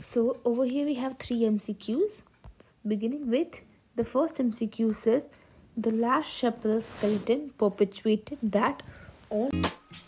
So over here we have three MCQs. Beginning with the first MCQ says the last Chapelle skeleton perpetuated that all